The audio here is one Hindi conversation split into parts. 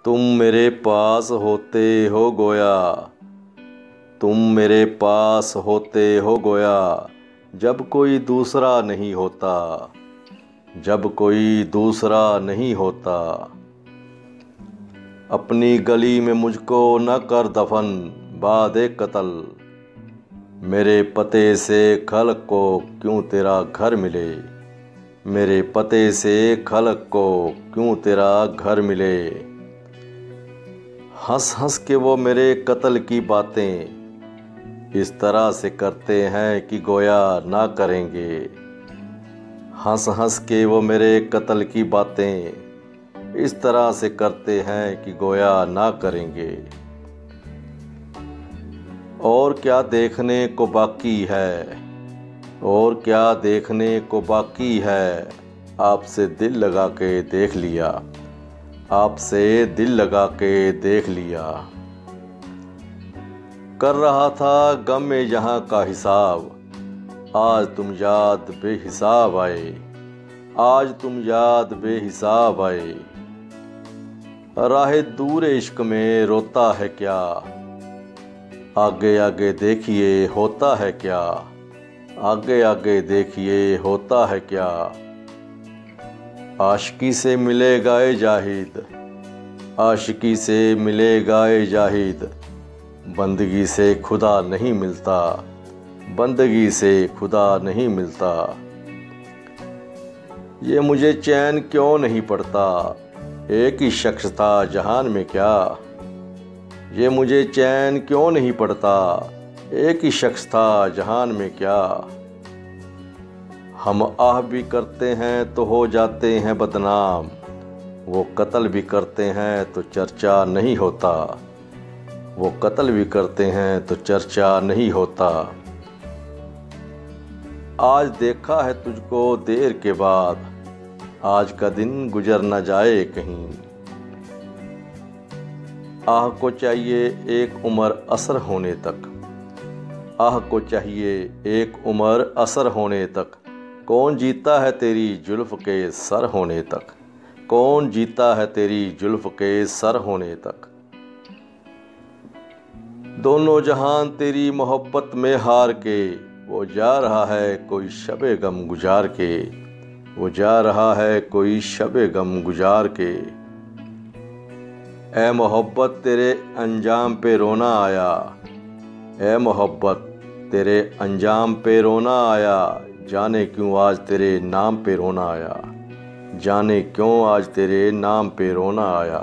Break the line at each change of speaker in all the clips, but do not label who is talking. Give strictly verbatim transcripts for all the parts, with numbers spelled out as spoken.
तुम मेरे पास होते हो गोया, तुम मेरे पास होते हो गोया, जब कोई दूसरा नहीं होता, जब कोई दूसरा नहीं होता। अपनी गली में मुझको न कर दफन बादे कत्ल, मेरे पते से खल्क को क्यों तेरा घर मिले, मेरे पते से खल्क को क्यों तेरा घर मिले। हंस हंस के वो मेरे कत्ल की बातें इस तरह से करते हैं कि गोया ना करेंगे। हंस हंस के वो मेरे कत्ल की बातें इस तरह से करते हैं कि गोया ना करेंगे। और क्या देखने को बाकी है, और क्या देखने को बाकी है, आपसे दिल लगा के देख लिया, आपसे दिल लगा के देख लिया। कर रहा था गम में यहाँ का हिसाब, आज तुम याद बेहिसाब आए, आज तुम याद बेहिसाब आए। राहे दूर इश्क में रोता है क्या, आगे आगे देखिए होता है क्या, आगे आगे देखिए होता है क्या। आशिकी से मिलेगा ए जाहिद, आशिकी से मिलेगा ए जाहिद, बंदगी से खुदा नहीं मिलता, बंदगी से खुदा नहीं मिलता। ये मुझे चैन क्यों नहीं पड़ता, एक ही शख्स था जहान में क्या। ये मुझे चैन क्यों नहीं पड़ता, एक ही शख्स था जहान में क्या। हम आह भी करते हैं तो हो जाते हैं बदनाम, वो कत्ल भी करते हैं तो चर्चा नहीं होता, वो कत्ल भी करते हैं तो चर्चा नहीं होता। आज देखा है तुझको देर के बाद, आज का दिन गुजर न जाए कहीं। आह को चाहिए एक उम्र असर होने तक, आह को चाहिए एक उम्र असर होने तक। कौन जीता है तेरी जुल्फ के सर होने तक, कौन जीता है तेरी जुल्फ के सर होने तक। दोनों जहान तेरी मोहब्बत में हार के, वो जा रहा है कोई शबे गम गुजार के, वो जा रहा है कोई शबे गम गुजार के। ए मोहब्बत तेरे अंजाम पे रोना आया, ए मोहब्बत तेरे अंजाम पे रोना आया, जाने क्यों आज तेरे नाम पे रोना आया, जाने क्यों आज तेरे नाम पे रोना आया।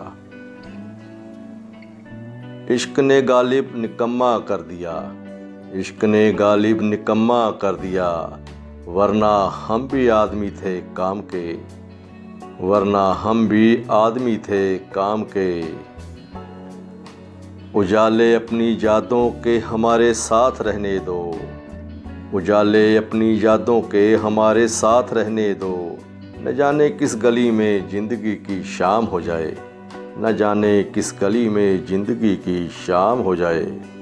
इश्क ने गालिब निकम्मा कर दिया, इश्क ने गालिब निकम्मा कर दिया, वरना हम भी आदमी थे काम के, वरना हम भी आदमी थे काम के। उजाले अपनी यादों के हमारे साथ रहने दो, उजाले अपनी यादों के हमारे साथ रहने दो। न जाने किस गली में ज़िंदगी की शाम हो जाए, न जाने किस गली में ज़िंदगी की शाम हो जाए।